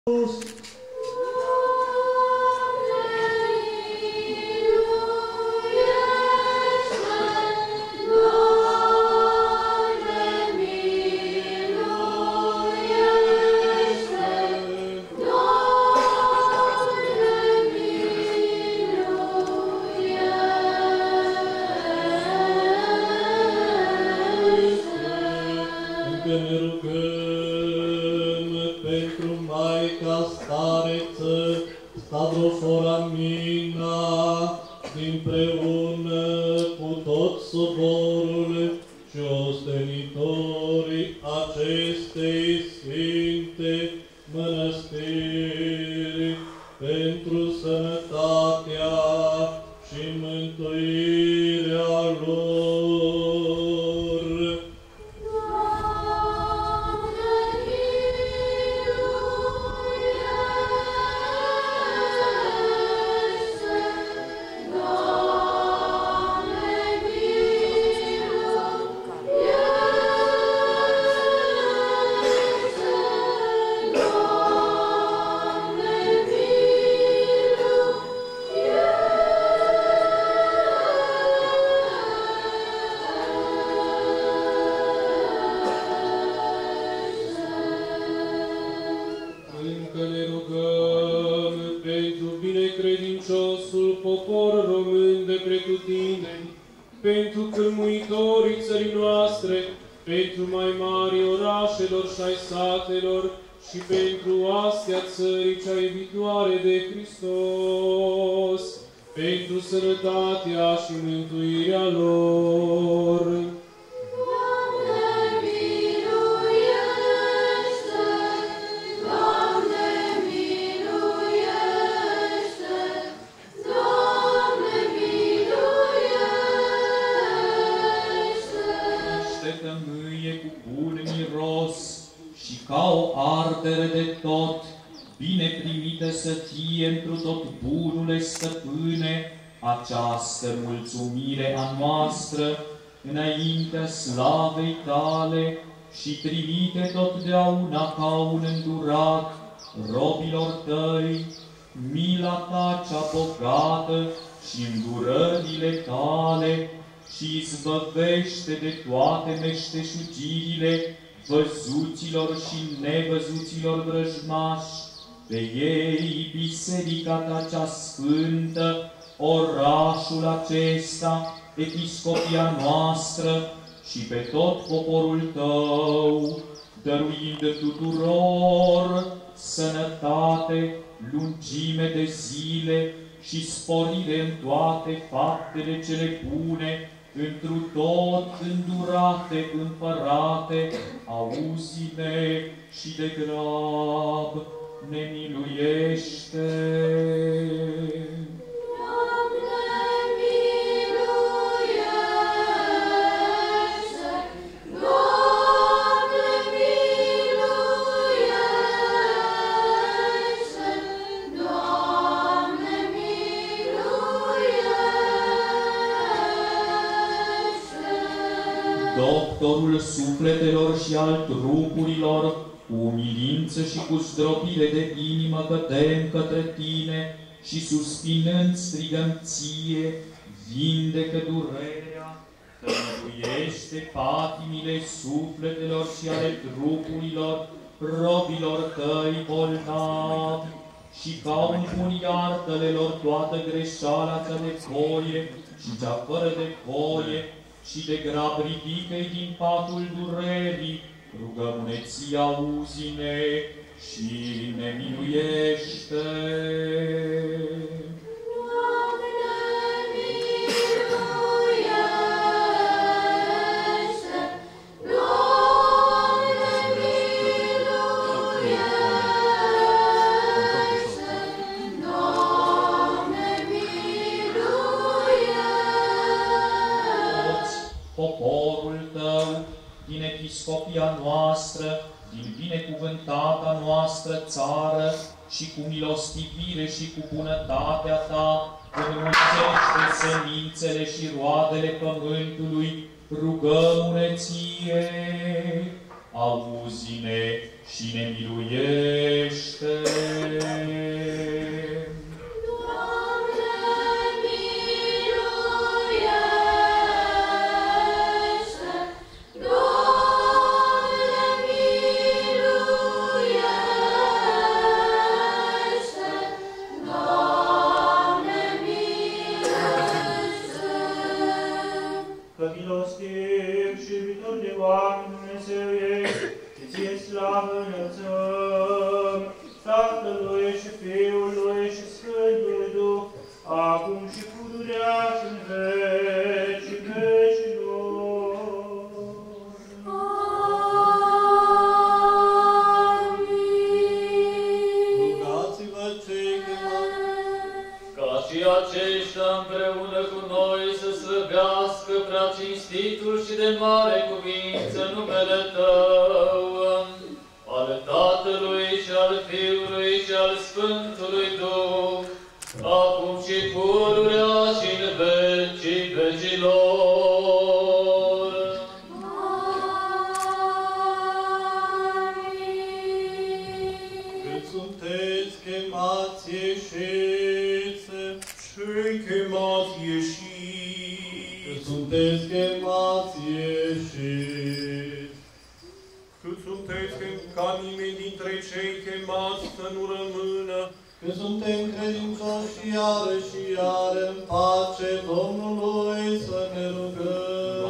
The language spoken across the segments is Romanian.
Această mulțumire a noastră înaintea slavei Tale și trimite totdeauna ca un îndurat robilor Tăi mila Ta cea bogată și îndurările Tale și izbăvește de toate meșteșugirile văzuților și nevăzuților vrăjmași pe ei, biserica Ta cea sfântă, orașul acesta, episcopia noastră și pe tot poporul Tău, dăruind tuturor sănătate, lungime de zile și sporire în toate faptele cele bune, întru tot îndurate, Împărate, auzi-ne și de grab ne miluiește. Doctorul sufletelor și al trupurilor, cu umilință și cu zdrobire de inimă cădem către Tine și suspinând strigăm Ție, vindecă durerea, tămăduiește patimile sufletelor și ale trupurilor, robilor Tăi bolnavi, și ca un bun iartă-le lor toată greșeala cea de voie și cea fără de voie, și de grab ridică-i din patul durerii, rugăm-ne Ție, auzi-ne și ne miluiește. Poporul Tău, din episcopia noastră, din binecuvântata noastră țară și cu milostivire și cu bunătatea Ta, înmulțește semințele și roadele pământului, rugăm-ne Ție. auzi-ne și ne miluiește. Tatălui și Fiului și Sfântului Duh, acum și pururea și în vecii vecilor. Amin. Rugați-vă cei chemați, ca și aceștia împreună cu noi să slăbească prea cinstitul și de mare cuvință numele Tău, al Tatălui și al Fiului și al Sfântului Duh, acum și pururea și în vecii vecilor. Amin. Când sunteți chemați, ieșiți, Cei chemați ieșiți, când sunteți chemați, ieșiți. cât sunteți ca nimeni dintre cei chemați să nu rămână, Că suntem credincioși iară și iară în pace Domnului să ne rugăm.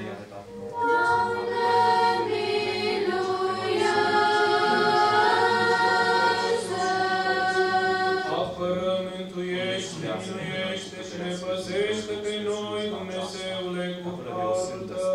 apără, mântuiește, miluiește și ne păzește pe noi, Dumnezeule, cu harul Tău.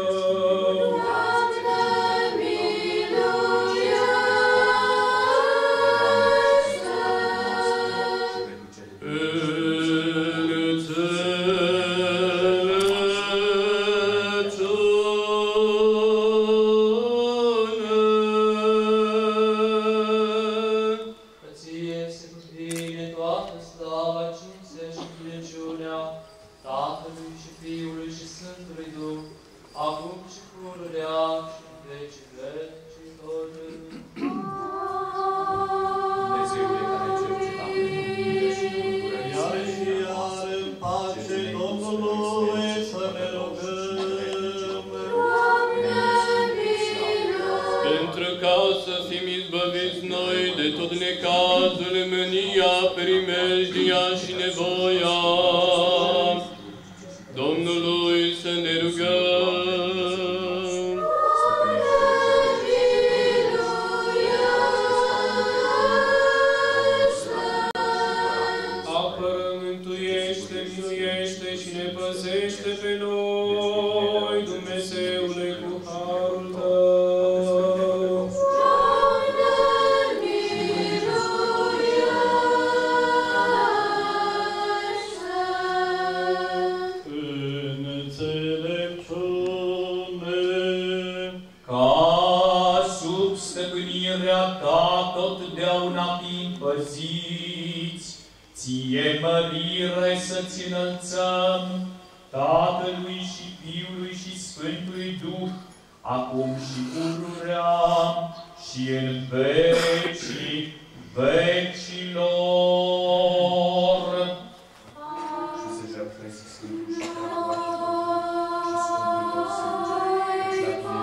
Tatălui și Fiului și Sfântului Duh, acum și pururea și în vecii vecilor. Dumnezeule care cerceta pe lumine și lucrări Iară și iară în pace Domnului să ne rugăm. Pentru ca să fim izbăviți noi de tot necazul, mânia, primejdia și nevoia, Domnului să ne rugăm. Apără, mântuiește, miluiește și ne păzește pe noi, Dumnezeule, cu harul Tău. ca sub stăpânirea Ta totdeauna fiind păziți, Ție mărire să-Ți înălțăm, Tatălui și Fiului și Sfântului Duh, acum și pururea și în vecii vecilor. Și să jertfezi Sfântul și preacuvântul și Sfântul Tău sânge, căci la Tine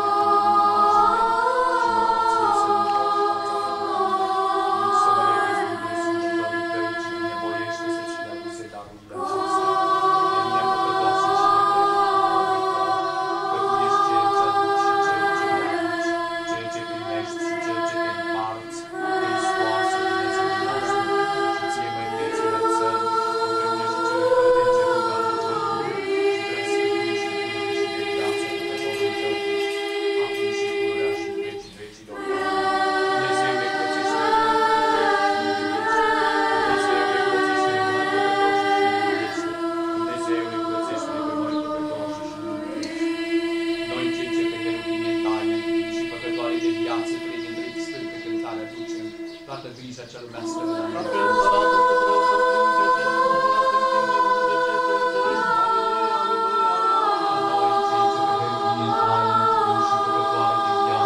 toată grija cea lumească de la noi. Noi, cei ce pe herunie taine, și păcătoare de viață,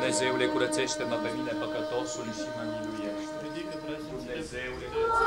Dumnezeule, curățește-mă pe mine păcătosul și mă miluiește. Dumnezeule, curățește-mă.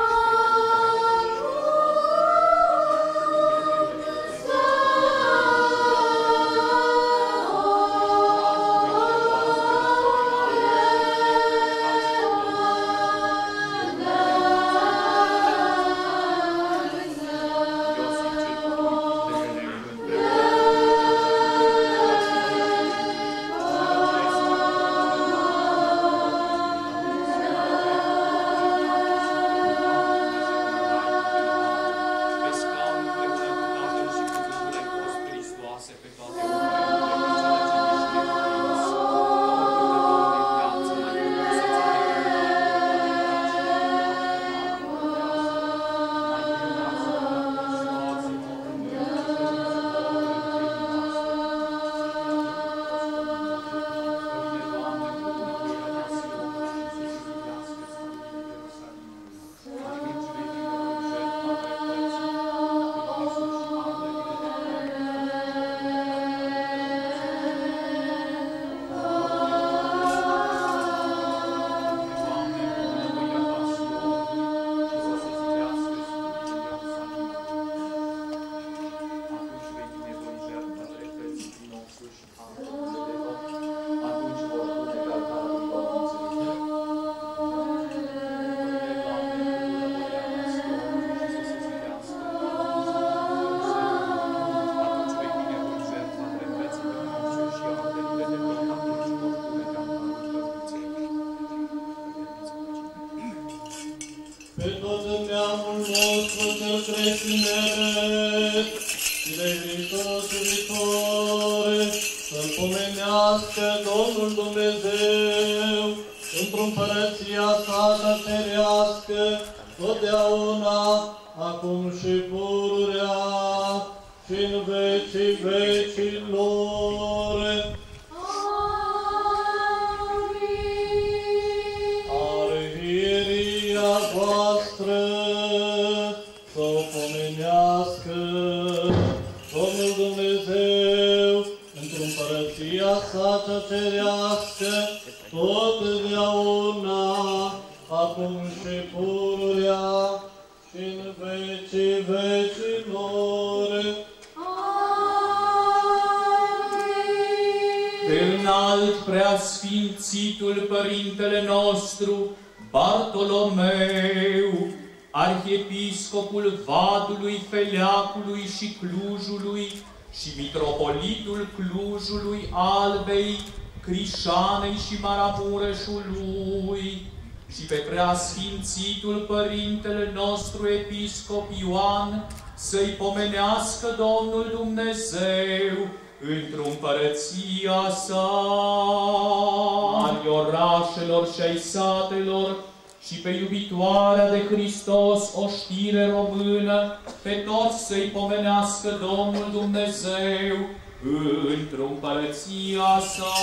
Pe toți în neamul nostru cel creștinesc și de Hristos iubitore, să-L pomenească Domnul Dumnezeu într-o împărăția sa cea cerească, totdeauna, acum și pururea, și în vecii vecilor. Arhieria voastră să o pomenească Domnul Dumnezeu într-o împărăția sa cea cerească, totdeauna, acum și pururea, și în vecii vecilor. Înalt preasfințitul Părintele nostru, Bartolomeu, arhiepiscopul Vadului, Feleacului și Clujului și mitropolitul Clujului, Albei, Crișanei și Maramureșului, și pe preasfințitul Părintele nostru Episcop Ioan, să-i pomenească Domnul Dumnezeu într-o împărăția sa, mari orașelor și ai satelor, și pe iubitoarea de Hristos oștire română, pe toți să-i pomenească Domnul Dumnezeu într-o împărăția sa.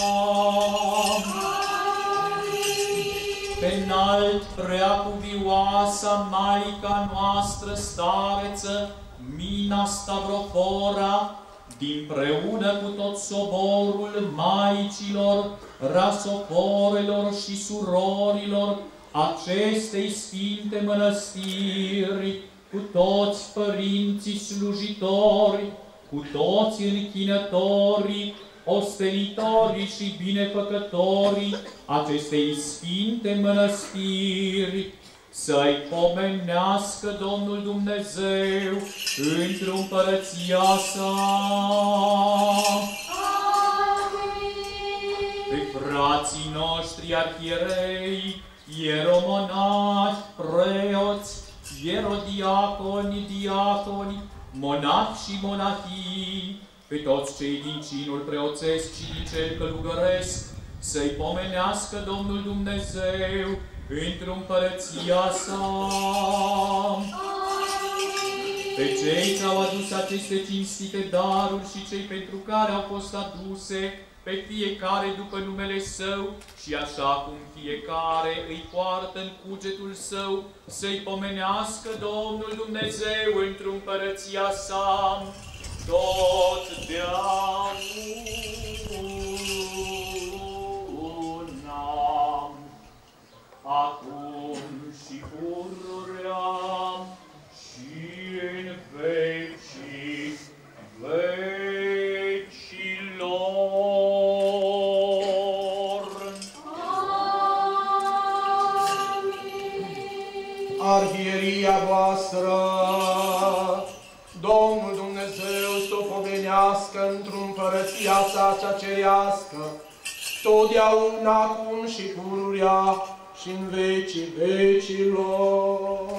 Pe înalt preacuvioasa Maica noastră stareță, Mina Stavrofora, dinpreună cu tot soborul maicilor, rasoforelor și surorilor acestei sfinte mănăstiri, cu toți părinții slujitori, cu toți închinătorii, ostenitorii și binefăcătorii acestei sfinte mănăstiri, să-i pomenească Domnul Dumnezeu într-o împărăția sa. Pe frații noștri arhierei, ieromonași, preoți, ierodiaconi, diaconi, monahi și monahii, pe toți cei din cinul preoțesc și din cel călugăresc, să-i pomenească Domnul Dumnezeu într-o împărăția sa. Pe cei ce au adus aceste cinstite daruri și cei pentru care au fost aduse, pe fiecare după numele Său și așa cum fiecare îi poartă în cugetul său, să-i pomenească Domnul Dumnezeu într-o împărăția sa, totdeauna. acum și pururea și în vecii vecilor. Arhieria voastră, Domnul Dumnezeu să o pomenească într-o împărăția sa cea cerească, totdeauna, acum și pururea și în vecii vecilor.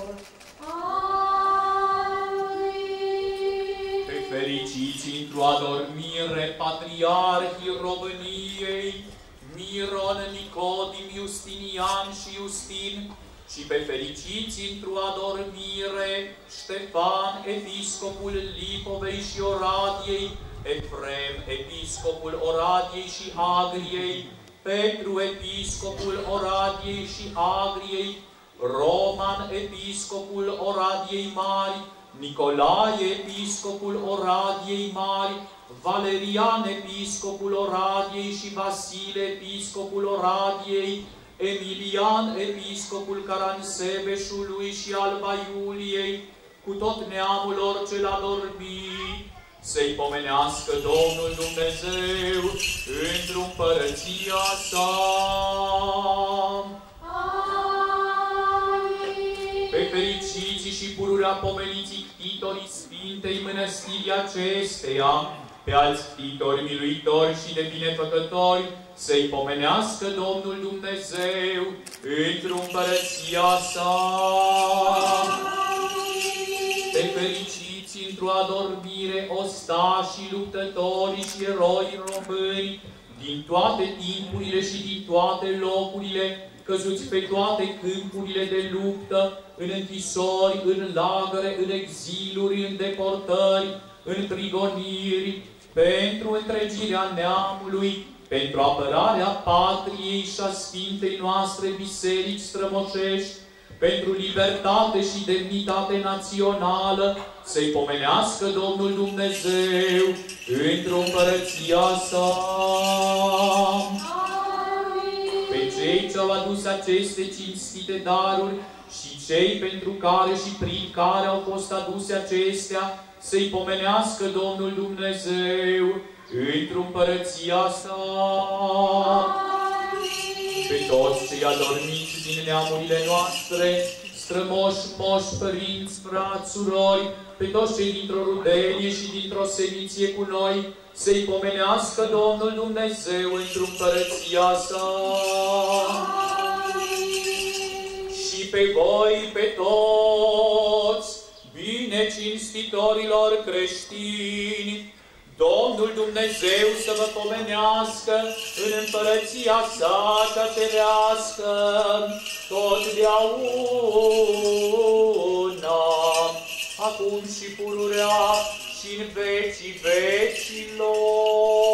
Pe fericiți într-o adormire patriarhii României, Miron, Nicodim, Justinian și Justin, și pe fericiți într-o adormire Ștefan, episcopul Lipovei și Oradiei, Efrem, episcopul Oradiei și Agriei, Petru, episcopul Oradiei și Agriei, Roman, episcopul Oradiei Mari, Nicolae, episcopul Oradiei Mari, Valerian, episcopul Oradiei și Vasile, episcopul Oradiei, Emilian, episcopul Caransebeșului și Alba Iuliei, cu tot neamul lor cel adormit, să-i pomenească Domnul Dumnezeu într-o împărăția sa. Amin. Pe fericiții și pururea pomeniții ctitorii Sfintei Mănăstirii acesteia, pe alți ctitori miluitori și de binefăcători, să-i pomenească Domnul Dumnezeu într-o împărăția sa. Pe fericiți într-o adormire ostașii, luptătorii și eroi români, din toate timpurile și din toate locurile, căzuți pe toate câmpurile de luptă, în închisori, în lagăre, în exiluri, în deportări, în prigoniri, pentru întregirea neamului, pentru apărarea patriei și a Sfintei noastre biserici strămoșești, pentru libertate și demnitate națională, să-i pomenească Domnul Dumnezeu într-o împărăția sa. Pe cei ce au adus aceste cinstite daruri și cei pentru care și prin care au fost aduse acestea, să-i pomenească Domnul Dumnezeu într-o împărăția sa. Pe toți cei adormiți din neamurile noastre, strămoși, moși, părinți, frați, surori, pe toți cei dintr-o rudenie și dintr-o seminție cu noi, să-i pomenească Domnul Dumnezeu într-o împărăția sa. Și pe voi, pe toți, bine cinstitorilor creștini, Domnul Dumnezeu să vă pomenească în împărăția sa cea cerească, totdeauna, acum și pururea și în vecii vecilor.